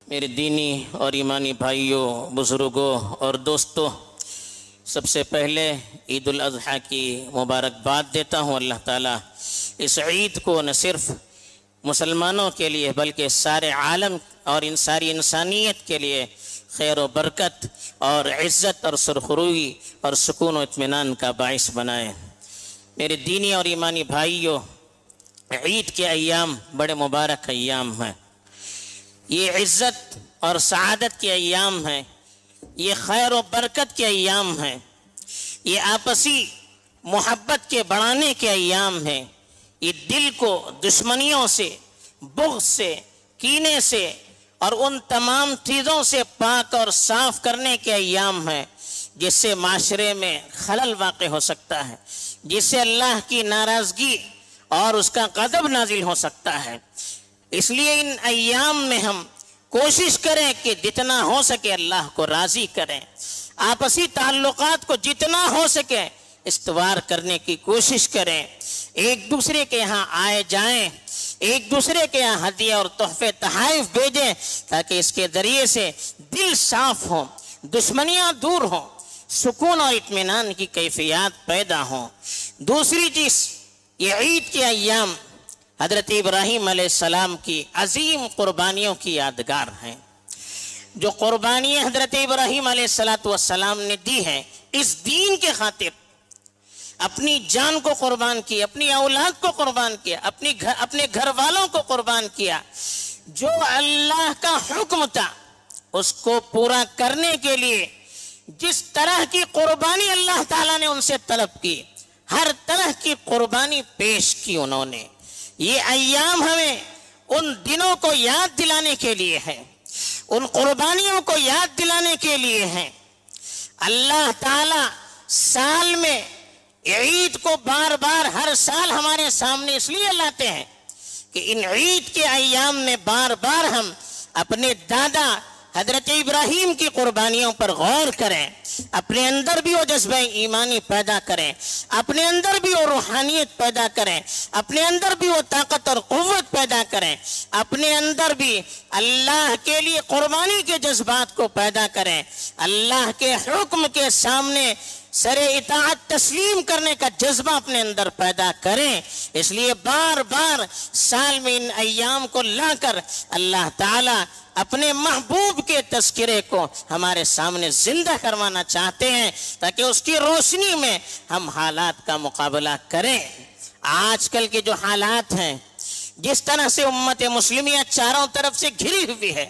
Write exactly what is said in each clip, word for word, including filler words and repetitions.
میرے دینی اور ایمانی بھائیوں، بزرگوں اور دوستوں، سب سے پہلے عید الاضحیٰ کی مبارکباد دیتا ہوں۔ اللہ تعالیٰ اس عید کو نہ صرف مسلمانوں کے لیے بلکہ سارے عالم اور ان ساری انسانیت کے لیے خیر و برکت اور عزت اور سرخروئی اور سکون و اطمینان کا باعث بنائے۔ میرے دینی اور ایمانی بھائیوں، عید کے ایام بڑے مبارک ایام ہیں۔ یہ عزت اور سعادت کے ایام ہیں، یہ خیر و برکت کے ایام ہیں، یہ آپسی محبت کے بڑھانے کے ایام ہیں، یہ دل کو دشمنیوں سے، بغض سے، کینے سے اور ان تمام چیزوں سے پاک اور صاف کرنے کے ایام ہیں جس سے معاشرے میں خلل واقع ہو سکتا ہے، جس سے اللہ کی ناراضگی اور اس کا غضب نازل ہو سکتا ہے۔ اس لیے ان ایام میں ہم کوشش کریں کہ جتنا ہو سکے اللہ کو راضی کریں، آپسی تعلقات کو جتنا ہو سکے استوار کرنے کی کوشش کریں، ایک دوسرے کے یہاں آئے جائیں، ایک دوسرے کے یہاں ہدیے اور تحفے تحائف بھیجیں تاکہ اس کے ذریعے سے دل صاف ہوں، دشمنیاں دور ہوں، سکون اور اطمینان کی کیفیات پیدا ہوں۔ دوسری چیز، یہ عید کے ایام حضرت ابراہیم علیہ السلام کی عظیم قربانیوں کی یادگار ہیں۔ جو قربانی حضرت ابراہیم علیہ السلام نے دی ہے اس دین کے خاطر، اپنی جان کو قربان کیا، اپنی اولاد کو قربان کیا، اپنی گھر اپنے گھر والوں کو قربان کیا۔ جو اللہ کا حکم تھا اس کو پورا کرنے کے لیے جس طرح کی قربانی اللہ تعالیٰ نے ان سے طلب کی، ہر طرح کی قربانی پیش کی انہوں نے۔ یہ ایام ہمیں ان دنوں کو یاد دلانے کے لیے ہے، ان قربانیوں کو یاد دلانے کے لیے ہیں۔ اللہ تعالیٰ سال میں عید کو بار بار ہر سال ہمارے سامنے اس لیے لاتے ہیں کہ ان عید کے ایام میں بار بار ہم اپنے دادا حضرت ابراہیم کی قربانیوں پر غور کریں، اپنے اندر بھی وہ جذبہ ایمانی پیدا کریں، اپنے اندر بھی وہ روحانیت پیدا کریں، اپنے اندر بھی وہ طاقت اور قوت پیدا کریں، اپنے اندر بھی اللہ کے لیے قربانی کے جذبات کو پیدا کریں، اللہ کے حکم کے سامنے سر اطاعت تسلیم کرنے کا جذبہ اپنے اندر پیدا کریں۔ اس لیے بار بار سال میں ان ایام کو لا کر اللہ تعالیٰ اپنے محبوب کے تذکرے کو ہمارے سامنے زندہ کروانا چاہتے ہیں تاکہ اس کی روشنی میں ہم حالات کا مقابلہ کریں۔ آج کل کے جو حالات ہیں، جس طرح سے امت مسلمیہ چاروں طرف سے گھری ہوئی ہے،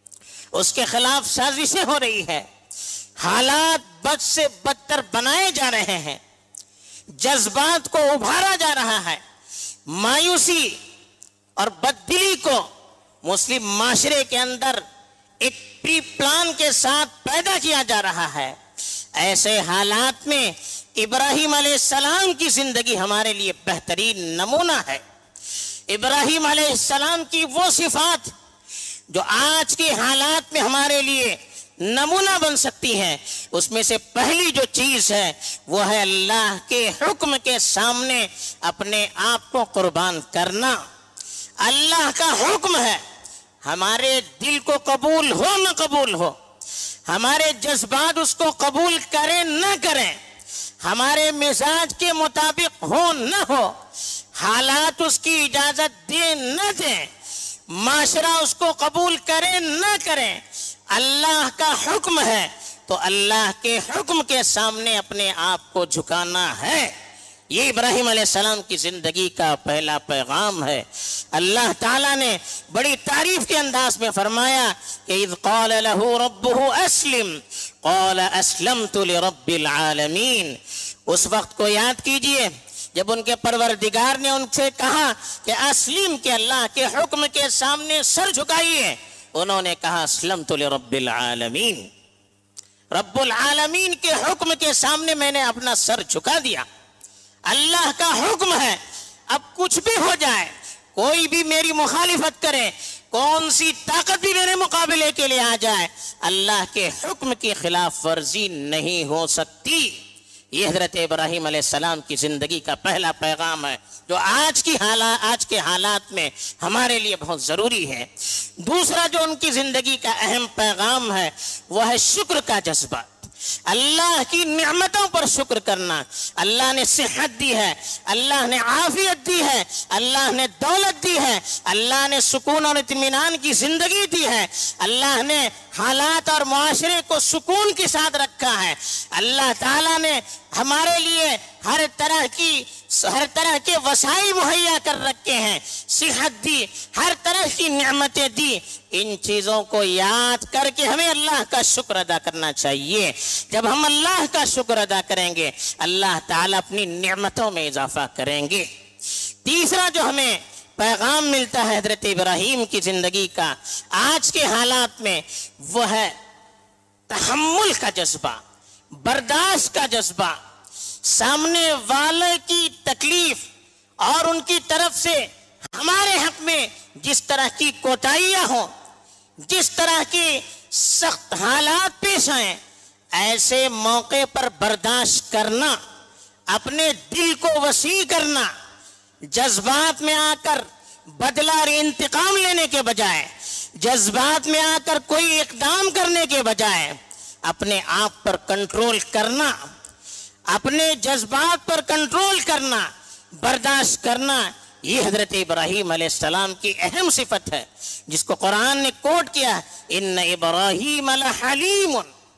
اس کے خلاف سازشیں ہو رہی ہے، حالات بد سے بدتر بنائے جا رہے ہیں، جذبات کو ابھارا جا رہا ہے، مایوسی اور بددلی کو مسلم معاشرے کے اندر ایک پری پلان کے ساتھ پیدا کیا جا رہا ہے۔ ایسے حالات میں ابراہیم علیہ السلام کی زندگی ہمارے لیے بہترین نمونہ ہے۔ ابراہیم علیہ السلام کی وہ صفات جو آج کے حالات میں ہمارے لیے نمونہ بن سکتی ہیں، اس میں سے پہلی جو چیز ہے وہ ہے اللہ کے حکم کے سامنے اپنے آپ کو قربان کرنا۔ اللہ کا حکم ہے، ہمارے دل کو قبول ہو نہ قبول ہو، ہمارے جذبات اس کو قبول کریں نہ کریں، ہمارے مزاج کے مطابق ہو نہ ہو، حالات اس کی اجازت دیں نہ دیں، معاشرہ اس کو قبول کریں نہ کریں، اللہ کا حکم ہے تو اللہ کے حکم کے سامنے اپنے آپ کو جھکانا ہے۔ یہ ابراہیم علیہ السلام کی زندگی کا پہلا پیغام ہے۔ اللہ تعالیٰ نے بڑی تعریف کے انداز میں فرمایا کہ اذ قال له ربه اسلم قال اسلمت لرب العالمین۔ اس وقت کو یاد کیجئے جب ان کے پروردگار نے ان سے کہا کہ اسلم، کہ اللہ کے حکم کے سامنے سر جھکائیے، انہوں نے کہا اسلمت لرب العالمین، رب العالمین کے حکم کے سامنے میں نے اپنا سر جھکا دیا۔ اللہ کا حکم ہے، اب کچھ بھی ہو جائے، کوئی بھی میری مخالفت کرے، کون سی طاقت بھی میرے مقابلے کے لیے آ جائے، اللہ کے حکم کی خلاف ورزی نہیں ہو سکتی، یہ حضرت ابراہیم علیہ السلام کی زندگی کا پہلا پیغام ہے جو آج کی حالات آج کے حالات میں ہمارے لیے بہت ضروری ہے۔ دوسرا جو ان کی زندگی کا اہم پیغام ہے وہ ہے شکر کا جذبہ، اللہ کی نعمتوں پر شکر کرنا۔ اللہ نے صحت دی ہے، اللہ نے عافیت دی ہے، اللہ نے دولت دی ہے، اللہ نے سکون اور اطمینان کی زندگی دی ہے، اللہ نے حالات اور معاشرے کو سکون کے ساتھ رکھا ہے، اللہ تعالیٰ نے ہمارے لیے ہر طرح کی ہر طرح کے وسائل مہیا کر رکھے ہیں، صحت دی، ہر طرح کی نعمتیں دی۔ ان چیزوں کو یاد کر کے ہمیں اللہ کا شکر ادا کرنا چاہیے۔ جب ہم اللہ کا شکر ادا کریں گے اللہ تعالیٰ اپنی نعمتوں میں اضافہ کریں گے۔ تیسرا جو ہمیں پیغام ملتا ہے حضرت ابراہیم کی زندگی کا آج کے حالات میں وہ ہے تحمل کا جذبہ، برداشت کا جذبہ۔ سامنے والے کی تکلیف اور ان کی طرف سے ہمارے حق میں جس طرح کی کوتاہیاں ہوں، جس طرح کی سخت حالات پیش آئیں، ایسے موقع پر برداشت کرنا، اپنے دل کو وسیع کرنا، جذبات میں آ کر بدلہ اور انتقام لینے کے بجائے، جذبات میں آ کر کوئی اقدام کرنے کے بجائے اپنے آپ پر کنٹرول کرنا، اپنے جذبات پر کنٹرول کرنا، برداشت کرنا، یہ حضرت ابراہیم علیہ السلام کی اہم صفت ہے جس کو قرآن نے کوٹ کیا ہے، ان ابراہیم لحلیم۔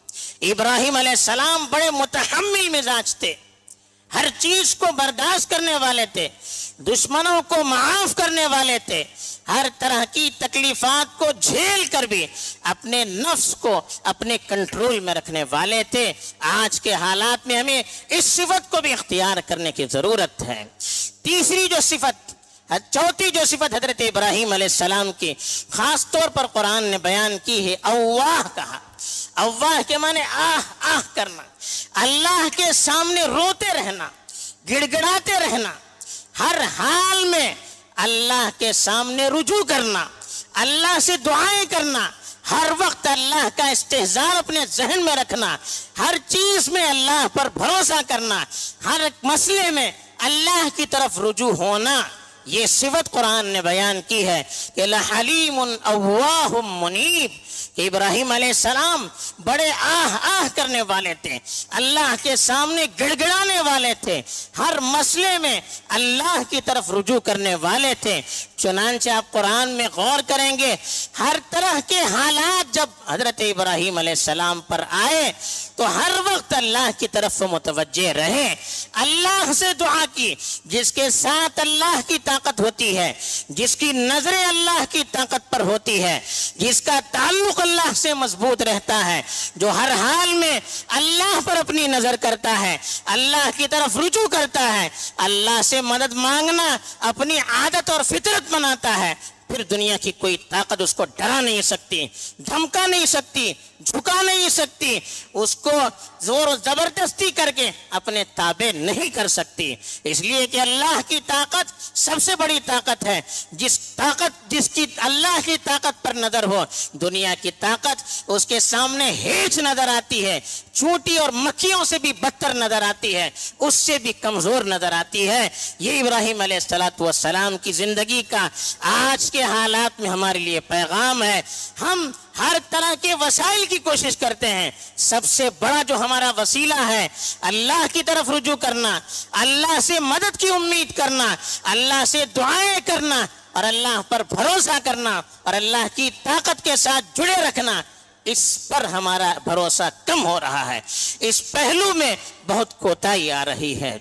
ابراہیم علیہ السلام بڑے متحمل مزاج تھے، ہر چیز کو برداشت کرنے والے تھے، دشمنوں کو معاف کرنے والے تھے، ہر طرح کی تکلیفات کو جھیل کر بھی اپنے نفس کو اپنے کنٹرول میں رکھنے والے تھے۔ آج کے حالات میں ہمیں اس صفت کو بھی اختیار کرنے کی ضرورت ہے۔ تیسری جو صفت چوتھی جو صفت حضرت ابراہیم علیہ السلام کی خاص طور پر قرآن نے بیان کی ہے، اواہ کہا۔ اواہ کے معنی آہ آہ کرنا، اللہ کے سامنے روتے رہنا، گڑ گڑاتے رہنا، ہر حال میں اللہ کے سامنے رجوع کرنا، اللہ سے دعائیں کرنا، ہر وقت اللہ کا استحضار اپنے ذہن میں رکھنا، ہر چیز میں اللہ پر بھروسہ کرنا، ہر مسئلے میں اللہ کی طرف رجوع ہونا، یہ صفت قرآن نے بیان کی ہے کہ لحلیم اواہ منیب، کہ ابراہیم علیہ السلام بڑے آہ آہ کرنے والے تھے، اللہ کے سامنے گڑ گڑانے والے تھے، ہر مسئلے میں اللہ کی طرف رجوع کرنے والے تھے۔ چنانچہ آپ قرآن میں غور کریں گے، ہر طرح کے حالات جب حضرت ابراہیم علیہ السلام پر آئے تو ہر وقت اللہ کی طرف متوجہ رہے، اللہ سے دعا کی، جس کے ساتھ اللہ کی طاقت ہوتی ہے، جس کی نظریں اللہ کی طاقت پر ہوتی ہے، جس کا تعلق اللہ سے مضبوط رہتا ہے، جو ہر حال میں اللہ پر اپنی نظر کرتا ہے، اللہ کی طرف رجوع کرتا ہے، اللہ سے مدد مانگنا اپنی عادت اور فطرت بناتا ہے، پھر دنیا کی کوئی طاقت اس کو ڈرا نہیں سکتی، دھمکا نہیں سکتی، جھکا نہیں سکتی، اس کو زور و زبردستی کر کے اپنے تابع نہیں کر سکتی، اس لیے کہ اللہ کی طاقت سب سے بڑی طاقت ہے۔ جس طاقت جس کی اللہ کی طاقت پر نظر ہو، دنیا کی طاقت اس کے سامنے ہیچ نظر آتی ہے، چونٹی اور مکھیوں سے بھی بدتر نظر آتی ہے، اس سے بھی کمزور نظر آتی ہے۔ یہ ابراہیم علیہ السلام کی زندگی کا آج کے حالات میں ہمارے لیے پیغام ہے۔ ہم ہر طرح کے وسائل کی کوشش کرتے ہیں، سب سے بڑا جو ہمارا وسیلہ ہے اللہ کی طرف رجوع کرنا، اللہ سے مدد کی امید کرنا، اللہ سے دعائیں کرنا اور اللہ پر بھروسہ کرنا اور اللہ کی طاقت کے ساتھ جڑے رکھنا، اس پر ہمارا بھروسہ کم ہو رہا ہے، اس پہلو میں بہت کوتاہی آ رہی ہے۔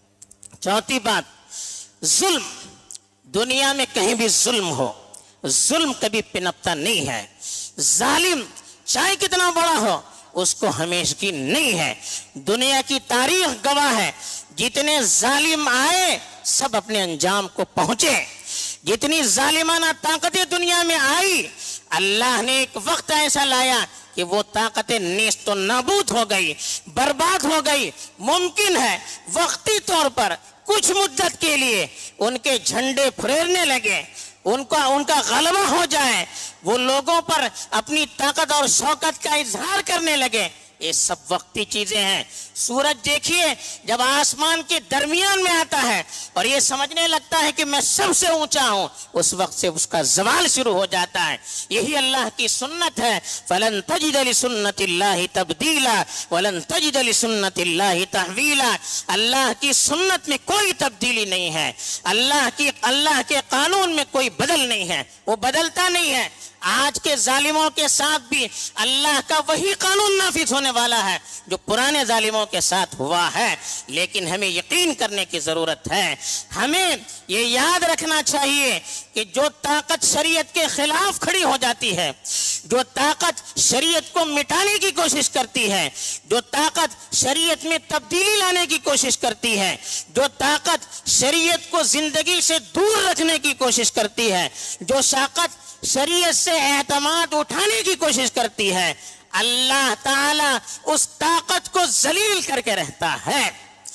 چوتھی بات، ظلم۔ دنیا میں کہیں بھی ظلم ہو، ظلم کبھی پنپتا نہیں ہے، ظالم چاہے کتنا بڑا ہو اس کو ہمیشگی نہیں ہے۔ دنیا کی تاریخ گواہ ہے، جتنے ظالم آئے سب اپنے انجام کو پہنچے، جتنی ظالمانہ طاقتیں دنیا میں آئی، اللہ نے ایک وقت ایسا لایا کہ وہ طاقتیں نیست و نابود ہو گئی، برباد ہو گئی۔ ممکن ہے وقتی طور پر کچھ مدت کے لیے ان کے جھنڈے پھریرنے لگے، ان کا ان کا غلبہ ہو جائے، وہ لوگوں پر اپنی طاقت اور شوکت کا اظہار کرنے لگے، یہ سب وقتی چیزیں ہیں۔ سورج دیکھیے جب آسمان کے درمیان میں آتا ہے اور یہ سمجھنے لگتا ہے کہ میں سب سے اونچا ہوں، اس وقت سے اس کا زوال شروع ہو جاتا ہے۔ یہی اللہ کی سنت ہے، فَلَن تَجِدَ لِسُنَّتِ اللَّهِ تَبْدِيلًا وَلَن تَجِدَ لِسُنَّتِ اللَّهِ تَحْوِيلًا۔ اللہ کی سنت میں کوئی تبدیلی نہیں ہے، اللہ کی اللہ کے قانون میں کوئی بدل نہیں ہے، وہ بدلتا نہیں ہے۔ آج کے ظالموں کے ساتھ بھی اللہ کا وہی قانون نافذ ہونے والا ہے جو پرانے ظالموں کے ساتھ ہوا ہے، لیکن ہمیں یقین کرنے کی ضرورت ہے۔ ہمیں یہ یاد رکھنا چاہیے کہ جو طاقت شریعت کے خلاف کھڑی ہو جاتی ہے، جو طاقت شریعت کو مٹانے کی کوشش کرتی ہے، جو طاقت شریعت میں تبدیلی لانے کی کوشش کرتی ہے، جو طاقت شریعت کو زندگی سے دور رکھنے کی کوشش کرتی ہے، جو طاقت شریعت سے اعتماد اٹھانے کی کوشش کرتی ہے، اللہ تعالیٰ اس طاقت کو ذلیل کر کے رہتا ہے۔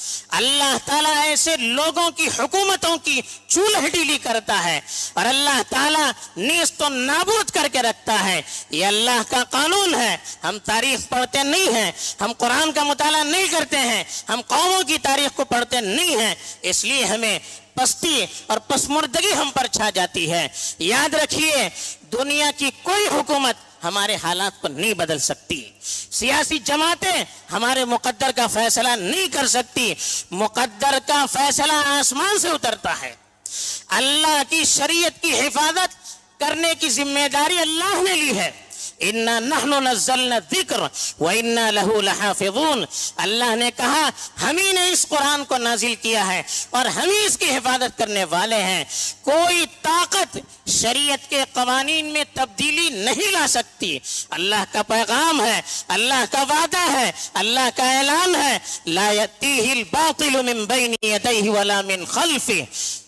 اللہ تعالیٰ ایسے لوگوں کی حکومتوں کی چولہ ڈیلی کرتا ہے اور اللہ تعالیٰ نیست و نابود کر کے رکھتا ہے۔ یہ اللہ کا قانون ہے۔ ہم تاریخ پڑھتے نہیں ہیں، ہم قرآن کا مطالعہ نہیں کرتے ہیں، ہم قوموں کی تاریخ کو پڑھتے نہیں ہیں، اس لیے ہمیں پستی اور پسمردگی ہم پر چھا جاتی ہے۔ یاد رکھیے دنیا کی کوئی حکومت ہمارے حالات کو نہیں بدل سکتی، سیاسی جماعتیں ہمارے مقدر کا فیصلہ نہیں کر سکتی۔ مقدر کا فیصلہ آسمان سے اترتا ہے۔ اللہ کی شریعت کی حفاظت کرنے کی ذمہ داری اللہ نے لی ہے۔ اِنَّا نَحْنُ نَزَّلْنَا الذِّكْرَ وَإِنَّا لَهُ لَحَافِظُونَ۔ اللہ نے کہا ہم ہی نے اس قرآن کو نازل کیا ہے اور ہم ہی اس کی حفاظت کرنے والے ہیں۔ کوئی طاقت شریعت کے قوانین میں تبدیلی نہیں لا سکتی۔ اللہ کا پیغام ہے، اللہ کا وعدہ ہے، اللہ کا اعلان ہے، لا يأتيه الباطل من بين يديه ولا من خلفه۔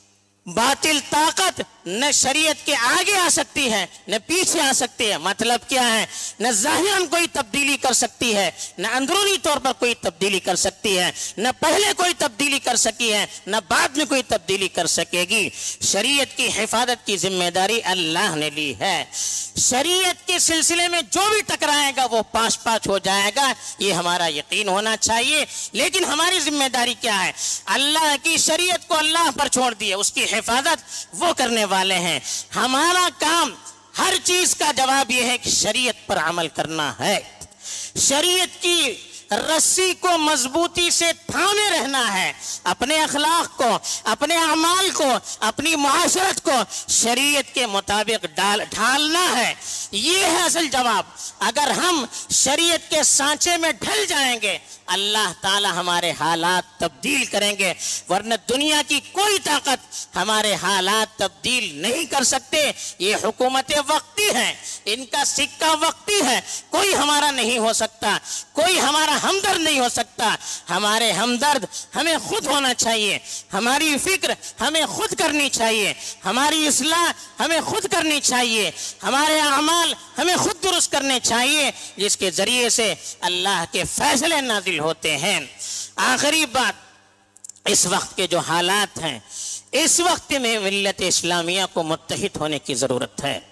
باطل طاقت نہ شریعت کے آگے آ سکتی ہے نہ پیچھے آ سکتی ہے۔ مطلب کیا ہے؟ نہ ظاہراً کوئی تبدیلی کر سکتی ہے، نہ اندرونی طور پر کوئی تبدیلی کر سکتی ہے، نہ پہلے کوئی تبدیلی کر سکی ہے نہ بعد میں کوئی تبدیلی کر سکے گی۔ شریعت کی حفاظت کی ذمہ داری اللہ نے لی ہے۔ شریعت کے سلسلے میں جو بھی ٹکرائے گا وہ پاش پاش ہو جائے گا، یہ ہمارا یقین ہونا چاہیے۔ لیکن ہماری ذمہ داری کیا ہے؟ اللہ کی شریعت کو اللہ پر چھوڑ دیے، اس کی حفاظت وہ کرنے والے ہیں۔ ہمارا کام ہر چیز کا جواب یہ ہے کہ شریعت پر عمل کرنا ہے، شریعت کی رسی کو مضبوطی سے تھامے رہنا ہے، اپنے اخلاق کو، اپنے اعمال کو، اپنی معاشرت کو شریعت کے مطابق ڈال ڈھالنا ہے۔ یہ ہے اصل جواب۔ اگر ہم شریعت کے سانچے میں ڈھل جائیں گے اللہ تعالی ہمارے حالات تبدیل کریں گے، ورنہ دنیا کی کوئی طاقت ہمارے حالات تبدیل نہیں کر سکتے۔ یہ حکومتیں وقتی ہیں، ان کا سکہ وقتی ہے، کوئی ہمارا نہیں ہو سکتا، کوئی ہمارا ہمدرد نہیں ہو سکتا۔ ہمارے ہمدرد ہمیں خود ہونا چاہیے، ہماری فکر ہمیں خود کرنی چاہیے، ہماری اصلاح ہمیں خود کرنی چاہیے، ہمارے اعمال ہمیں خود درست کرنے چاہیے، جس کے ذریعے سے اللہ کے فیصلے نازل ہوتے ہیں۔ آخری بات، اس وقت کے جو حالات ہیں، اس وقت میں ملت اسلامیہ کو متحد ہونے کی ضرورت ہے۔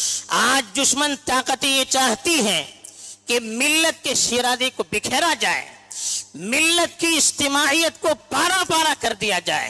آج دشمن طاقتیں یہ چاہتی ہیں کہ ملت کے شیرازے کو بکھیرا جائے، ملت کی اجتماعیت کو پارا پارا کر دیا جائے،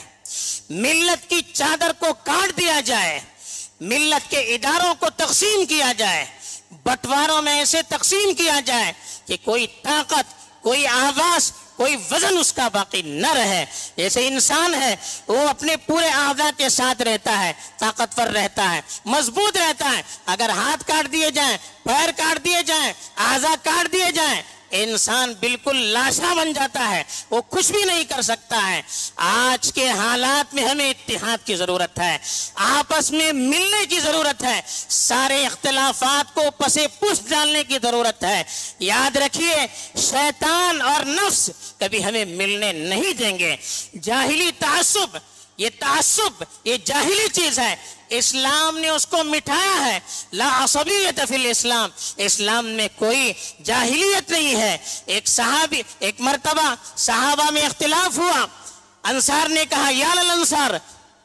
ملت کی چادر کو کاٹ دیا جائے، ملت کے اداروں کو تقسیم کیا جائے، بٹواروں میں ایسے تقسیم کیا جائے کہ کوئی طاقت، کوئی آواز، کوئی وزن اس کا باقی نہ رہے۔ جیسے انسان ہے وہ اپنے پورے اعضاء کے ساتھ رہتا ہے، طاقتور رہتا ہے، مضبوط رہتا ہے۔ اگر ہاتھ کاٹ دیے جائیں، پیر کاٹ دیے جائیں، اعضاء کاٹ دیے جائیں، انسان بالکل لاشا بن جاتا ہے، وہ کچھ بھی نہیں کر سکتا ہے۔ آج کے حالات میں ہمیں اتحاد کی ضرورت ہے، آپس میں ملنے کی ضرورت ہے، سارے اختلافات کو پسے پشت ڈالنے کی ضرورت ہے۔ یاد رکھیے شیطان اور نفس کبھی ہمیں ملنے نہیں دیں گے۔ جاہلی تعصب، یہ تعصب یہ جاہلی چیز ہے، اسلام نے اس کو مٹھایا ہے۔ لا عصبیت فی الاسلام، اسلام میں کوئی جاہلیت نہیں ہے۔ ایک صحابی ایک مرتبہ صحابہ میں اختلاف ہوا، انصار نے کہا یا للانصار،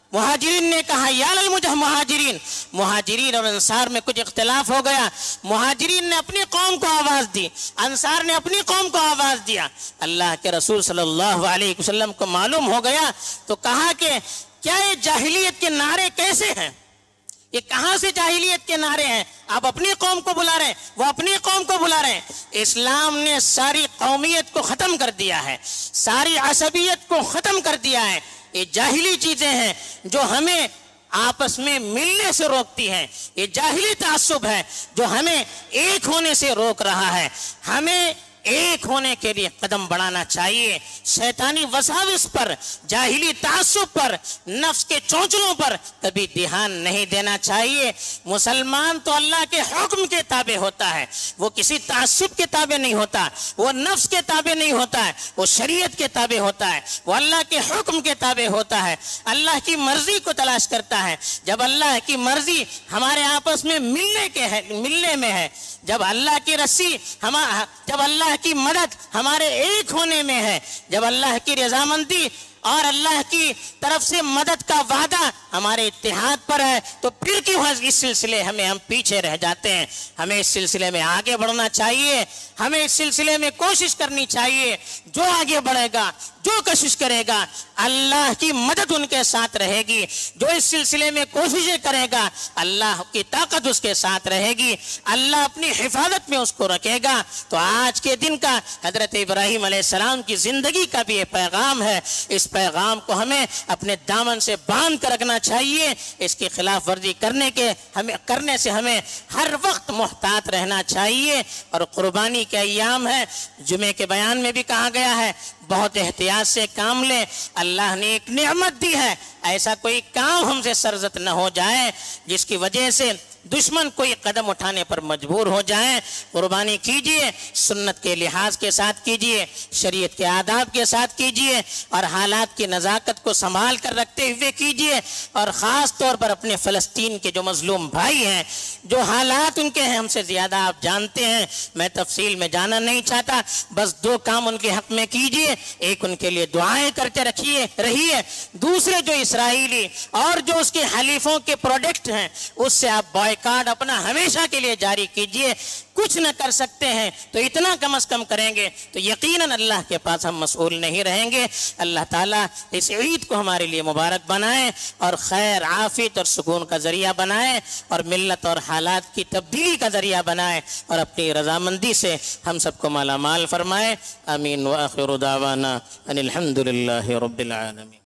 مہاجرین نے کہا یا للمجہ مہاجرین مہاجرین اور انصار میں کچھ اختلاف ہو گیا. مہاجرین نے اپنی قوم کو آواز دی, انصار نے اپنی قوم کو آواز دیا. اللہ کے رسول صلی اللہ علیہ وسلم کو معلوم ہو گیا تو کہا کہ کیا یہ جاہلیت کے نعرے کیسے ہیں؟ یہ کہاں سے جاہلیت کے نعرے ہیں؟ آپ اپنی قوم کو بلا رہے ہیں, وہ اپنی قوم کو بلا رہے ہیں. اسلام نے ساری قومیت کو ختم کر دیا ہے, ساری عصبیت کو ختم کر دیا ہے. یہ جاہلی چیزیں ہیں جو ہمیں آپس میں ملنے سے روکتی ہیں. یہ جاہلی تعصب ہے جو ہمیں ایک ہونے سے روک رہا ہے. ہمیں ایک ہونے کے لیے قدم بڑھانا چاہیے. شیطانی وساوس پر, جاہلی تعصب پر, نفس کے چونچلوں پر کبھی دھیان نہیں دینا چاہیے. مسلمان تو اللہ کے حکم کے تابع ہوتا ہے, وہ کسی تعصب کے تابع نہیں ہوتا, وہ نفس کے تابع نہیں ہوتا ہے, وہ شریعت کے تابع ہوتا ہے, وہ اللہ کے حکم کے تابع ہوتا ہے, اللہ کی مرضی کو تلاش کرتا ہے. جب اللہ کی مرضی ہمارے آپس میں ملنے کے ہے, ملنے میں ہے, جب اللہ کی رسی ہم جب اللہ کی مدد ہمارے ایک ہونے میں ہے, جب اللہ کی رضامندی اور اللہ کی طرف سے مدد کا وعدہ ہمارے اتحاد پر ہے, تو پھر کیوں اس سلسلے ہمیں ہم پیچھے رہ جاتے ہیں؟ ہمیں اس سلسلے میں آگے بڑھنا چاہیے, ہمیں اس سلسلے میں کوشش کرنی چاہیے. جو آگے بڑھے گا, جو کوشش کرے گا, اللہ کی مدد ان کے ساتھ رہے گی. جو اس سلسلے میں کوششیں کرے گا, اللہ کی طاقت اس کے ساتھ رہے گی, اللہ اپنی حفاظت میں اس کو رکھے گا. تو آج کے دن کا حضرت ابراہیم علیہ السلام کی زندگی کا بھی یہ پیغام ہے. اس پیغام کو ہمیں اپنے دامن سے باندھ کر رکھنا چاہیے. اس کی خلاف ورزی کرنے کے ہمیں کرنے سے ہمیں ہر وقت محتاط رہنا چاہیے. اور قربانی کے ایام ہے, جمعے کے بیان میں بھی کہا گیا ہے بہت احتیاط سے کام لیں. اللہ نے ایک نعمت دی ہے, ایسا کوئی کام ہم سے سرزد نہ ہو جائے جس کی وجہ سے دشمن کوئی قدم اٹھانے پر مجبور ہو جائیں. قربانی کیجئے, سنت کے لحاظ کے ساتھ کیجئے, شریعت کے آداب کے ساتھ کیجئے, اور حالات کی نزاکت کو سنبھال کر رکھتے ہوئے کیجئے. اور خاص طور پر اپنے فلسطین کے جو مظلوم بھائی ہیں, جو حالات ان کے ہیں ہم سے زیادہ آپ جانتے ہیں, میں تفصیل میں جانا نہیں چاہتا. بس دو کام ان کے حق میں کیجئے, ایک ان کے لیے دعائیں کرتے رکھیے رہیے, دوسرے جو اسرائیلی اور جو اس کے حلیفوں کے پروڈکٹ ہیں اس سے آپ بائیکاٹ اپنا ہمیشہ کے لیے جاری کیجئے. کچھ نہ کر سکتے ہیں تو اتنا کم از کم کریں گے تو یقیناً اللہ کے پاس ہم مسئول نہیں رہیں گے. اللہ تعالیٰ اس عید کو ہمارے لیے مبارک بنائے اور خیر, عافیت اور سکون کا ذریعہ بنائے, اور ملت اور حالات کی تبدیلی کا ذریعہ بنائے, اور اپنی رضامندی سے ہم سب کو مالا مال فرمائے. آمین. وآخر دعوانا ان الحمد للہ رب العالمین.